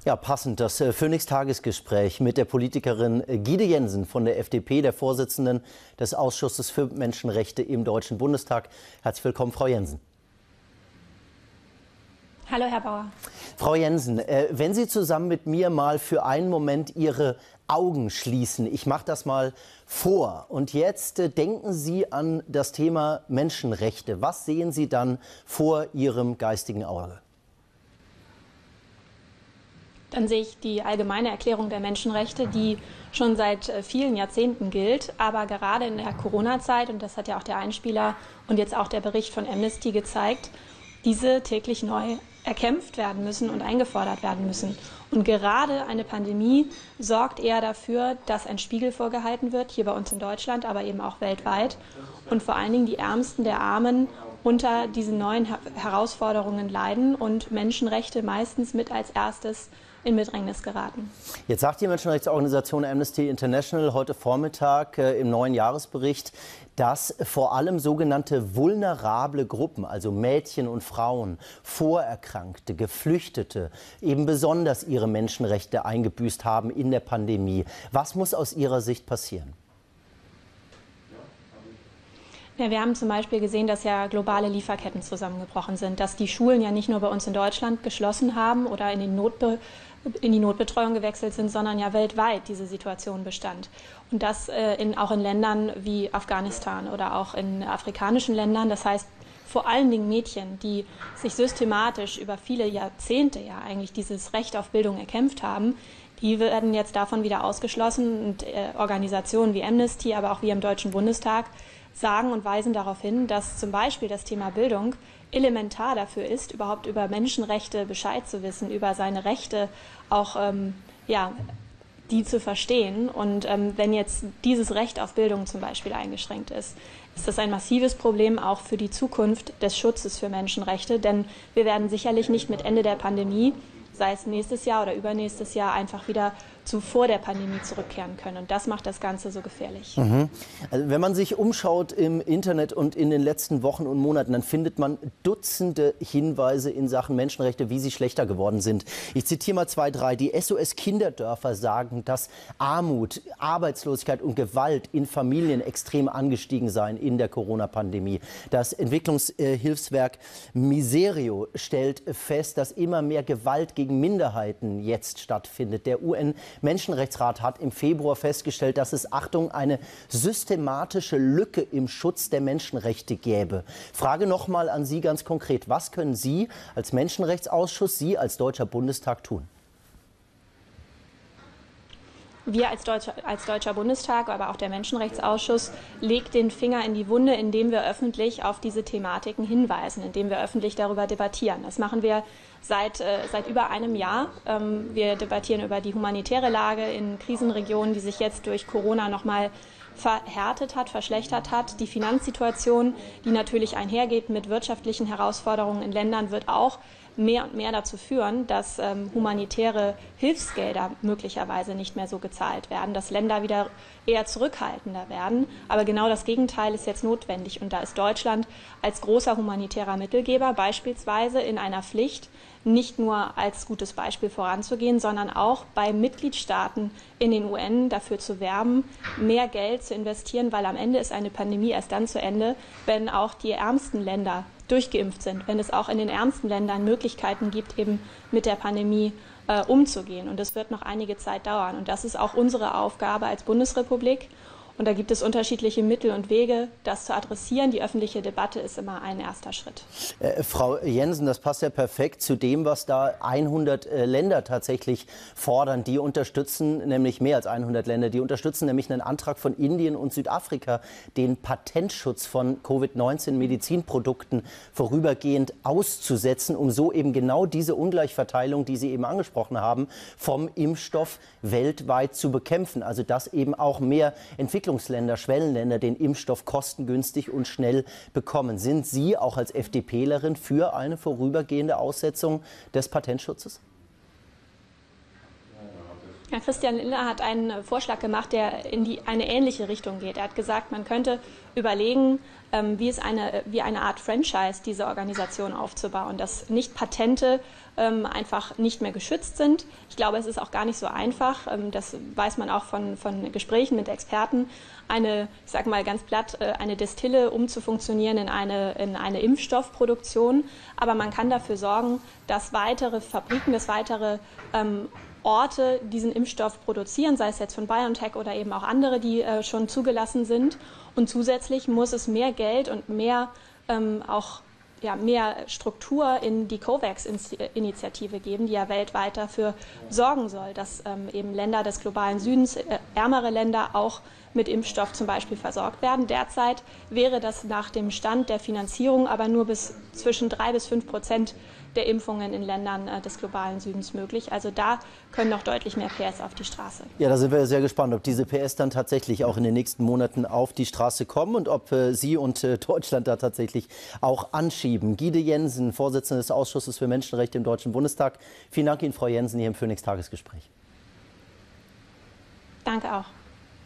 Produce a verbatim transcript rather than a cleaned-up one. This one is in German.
Ja, passend. Das äh, Phoenix-Tagesgespräch mit der Politikerin äh, Giede Jensen von der F D P, der Vorsitzenden des Ausschusses für Menschenrechte im Deutschen Bundestag. Herzlich willkommen, Frau Jensen. Hallo, Herr Bauer. Frau Jensen, äh, wenn Sie zusammen mit mir mal für einen Moment Ihre Augen schließen. Ich mache das mal vor. Und jetzt äh, denken Sie an das Thema Menschenrechte. Was sehen Sie dann vor Ihrem geistigen Auge? Dann sehe ich die allgemeine Erklärung der Menschenrechte, die schon seit vielen Jahrzehnten gilt, aber gerade in der Corona-Zeit, und das hat ja auch der Einspieler und jetzt auch der Bericht von Amnesty gezeigt, diese täglich neu erkämpft werden müssen und eingefordert werden müssen. Und gerade eine Pandemie sorgt eher dafür, dass ein Spiegel vorgehalten wird, hier bei uns in Deutschland, aber eben auch weltweit. Und vor allen Dingen die Ärmsten der Armen unter diesen neuen Herausforderungen leiden und Menschenrechte meistens mit als erstes in Bedrängnis geraten. Jetzt sagt die Menschenrechtsorganisation Amnesty International heute Vormittag äh, im neuen Jahresbericht, dass vor allem sogenannte vulnerable Gruppen, also Mädchen und Frauen, Vorerkrankte, Geflüchtete, eben besonders ihre Menschenrechte eingebüßt haben in der Pandemie. Was muss aus Ihrer Sicht passieren? Ja, wir haben zum Beispiel gesehen, dass ja globale Lieferketten zusammengebrochen sind, dass die Schulen ja nicht nur bei uns in Deutschland geschlossen haben oder in, den Notbe in die Notbetreuung gewechselt sind, sondern ja weltweit diese Situation bestand. Und das äh, in, auch in Ländern wie Afghanistan oder auch in afrikanischen Ländern. Das heißt, vor allen Dingen Mädchen, die sich systematisch über viele Jahrzehnte ja eigentlich dieses Recht auf Bildung erkämpft haben, die werden jetzt davon wieder ausgeschlossen. Und äh, Organisationen wie Amnesty, aber auch wir im Deutschen Bundestag sagen und weisen darauf hin, dass zum Beispiel das Thema Bildung elementar dafür ist, überhaupt über Menschenrechte Bescheid zu wissen, über seine Rechte auch ähm, ja, die zu verstehen. Und ähm, wenn jetzt dieses Recht auf Bildung zum Beispiel eingeschränkt ist, ist das ein massives Problem auch für die Zukunft des Schutzes für Menschenrechte. Denn wir werden sicherlich nicht mit Ende der Pandemie, sei es nächstes Jahr oder übernächstes Jahr, einfach wieder zu vor der Pandemie zurückkehren können. Und das macht das Ganze so gefährlich. Mhm. Also wenn man sich umschaut im Internet und in den letzten Wochen und Monaten, dann findet man Dutzende Hinweise in Sachen Menschenrechte, wie sie schlechter geworden sind. Ich zitiere mal zwei, drei. Die S O S-Kinderdörfer sagen, dass Armut, Arbeitslosigkeit und Gewalt in Familien extrem angestiegen seien in der Corona-Pandemie. Das Entwicklungshilfswerk Miserio stellt fest, dass immer mehr Gewalt gegen Minderheiten jetzt stattfindet. Der U N-Menschenrechtsrat hat im Februar festgestellt, dass es, Achtung, eine systematische Lücke im Schutz der Menschenrechte gäbe. Frage nochmal an Sie ganz konkret. Was können Sie als Menschenrechtsausschuss, Sie als Deutscher Bundestag tun? Wir als Deutscher, als Deutscher Bundestag, aber auch der Menschenrechtsausschuss legt den Finger in die Wunde, indem wir öffentlich auf diese Thematiken hinweisen, indem wir öffentlich darüber debattieren. Das machen wir seit, äh, seit über einem Jahr. Ähm, wir debattieren über die humanitäre Lage in Krisenregionen, die sich jetzt durch Corona noch mal verhärtet hat, verschlechtert hat. Die Finanzsituation, die natürlich einhergeht mit wirtschaftlichen Herausforderungen in Ländern, wird auch mehr und mehr dazu führen, dass ähm, humanitäre Hilfsgelder möglicherweise nicht mehr so gezahlt werden, dass Länder wieder eher zurückhaltender werden. Aber genau das Gegenteil ist jetzt notwendig. Und da ist Deutschland als großer humanitärer Mittelgeber beispielsweise in einer Pflicht, nicht nur als gutes Beispiel voranzugehen, sondern auch bei Mitgliedstaaten in den U N dafür zu werben, mehr Geld zu investieren, weil am Ende ist eine Pandemie erst dann zu Ende, wenn auch die ärmsten Länder durchgeimpft sind, wenn es auch in den ärmsten Ländern Möglichkeiten gibt, eben mit der Pandemie äh, umzugehen. Und das wird noch einige Zeit dauern. Und das ist auch unsere Aufgabe als Bundesrepublik. Und da gibt es unterschiedliche Mittel und Wege, das zu adressieren. Die öffentliche Debatte ist immer ein erster Schritt. Äh, Frau Jensen, das passt ja perfekt zu dem, was da hundert äh, Länder tatsächlich fordern. Die unterstützen, nämlich mehr als hundert Länder, die unterstützen nämlich einen Antrag von Indien und Südafrika, den Patentschutz von Covid neunzehn Medizinprodukten vorübergehend auszusetzen, um so eben genau diese Ungleichverteilung, die Sie eben angesprochen haben, vom Impfstoff weltweit zu bekämpfen. Also dass eben auch mehr Entwicklungsländer, Schwellenländer den Impfstoff kostengünstig und schnell bekommen. Sind Sie auch als FDPlerin für eine vorübergehende Aussetzung des Patentschutzes? Ja, Christian Lindner hat einen Vorschlag gemacht, der in die, eine ähnliche Richtung geht. Er hat gesagt, man könnte überlegen, ähm, wie es eine, wie eine Art Franchise diese Organisation aufzubauen, dass nicht Patente ähm, einfach nicht mehr geschützt sind. Ich glaube, es ist auch gar nicht so einfach. Ähm, das weiß man auch von, von Gesprächen mit Experten. Eine, ich sage mal ganz platt, äh, eine Destille umzufunktionieren in eine, in eine Impfstoffproduktion. Aber man kann dafür sorgen, dass weitere Fabriken, dass weitere ähm, Orte diesen Impfstoff produzieren, sei es jetzt von BioNTech oder eben auch andere, die äh, schon zugelassen sind. Und zusätzlich muss es mehr Geld und mehr ähm, auch ja, mehr Struktur in die COVAX-Initiative geben, die ja weltweit dafür sorgen soll, dass ähm, eben Länder des globalen Südens, äh, ärmere Länder auch mit Impfstoff zum Beispiel versorgt werden. Derzeit wäre das nach dem Stand der Finanzierung aber nur bis zwischen drei bis fünf Prozent der Impfungen in Ländern äh, des globalen Südens möglich. Also da können noch deutlich mehr P S auf die Straße. Ja, da sind wir sehr gespannt, ob diese P S dann tatsächlich auch in den nächsten Monaten auf die Straße kommen und ob äh, Sie und äh, Deutschland da tatsächlich auch anschieben. Guide Jensen, Vorsitzende des Ausschusses für Menschenrechte im Deutschen Bundestag. Vielen Dank Ihnen, Frau Jensen, hier im Phoenix Tagesgespräch. Danke auch.